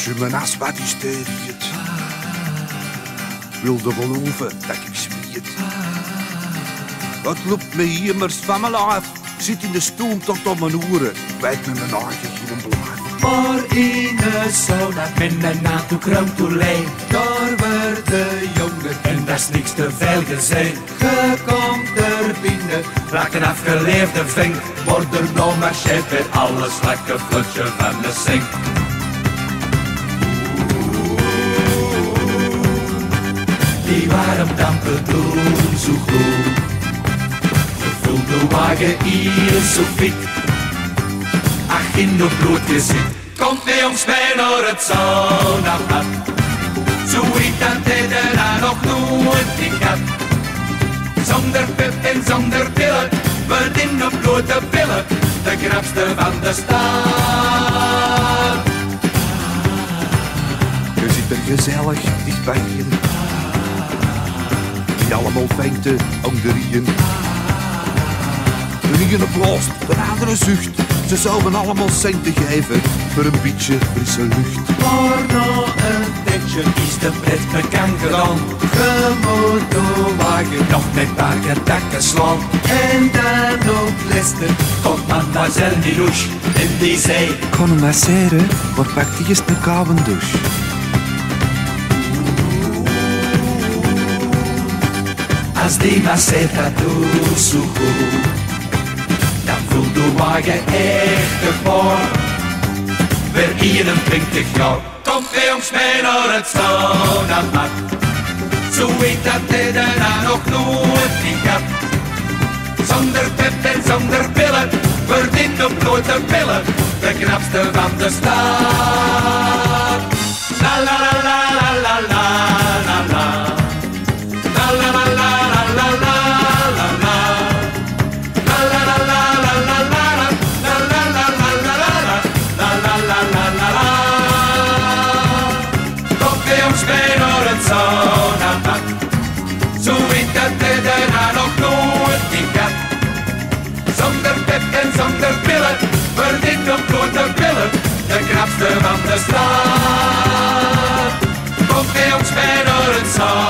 je mijn as wat hysterie. Wilde geloven dat ik zwiet. Het loopt me immers van mijn lijf. Zit in de stoel tot op mijn oren. Kwijt met mijn eigen geen blaaf. Maar in de sauna met een naartoe kruim toe leen. Daar wordt de jongen en dat is niks te veel gezegd. Je komt er binnen, raak een afgeleefde vink. Wordt er nou maar chef en alles lekker vlotje van de zink. Die warm dampen doen zo goed. Je voelt de wagen hier zo fit. Ach, in de bloed gezit. Komt met ons mee naar het saunabad. Zoiets dat hij daarna nog nooit niet had. Zonder pep en zonder pillen, wordt in de blote pillen de knapste van de stad. Je zit er gezellig dichtbij in. Die allemaal venten onderien. De ene blast, de andere zucht. Ze zouden allemaal centen geven voor een beetje frisse lucht. Maar na een tijdje is de pret bekend gedaan. Je moet de wagen nog met paar gedakken slaan. En dan op Leicester komt mademoiselle Milouche en die zei: Ik ga hem masseren, maar pak die eens een koude douche. Als die masseert dat doet zo goed, dan voelt de wagen echt de voor. Weer 21 jaar, komt bij ons mee naar het saunabad. Zo weet dat hij daarna nog nooit niet had. Zonder pep en zonder pillen, wordt in de blote pillen de knapste van de stad. La la la la la la la la. La la la la la la la la la. La la la la la la la la. La la la la la la la. La la la la la la. Komt bij ons mee naar het saunabad. Zo weet dat hij daarna nog nooit niet had. Zonder pep en zonder pillen, wordt in de blote pillen de knapste van de stad. Komt bij ons mee naar het saunabad.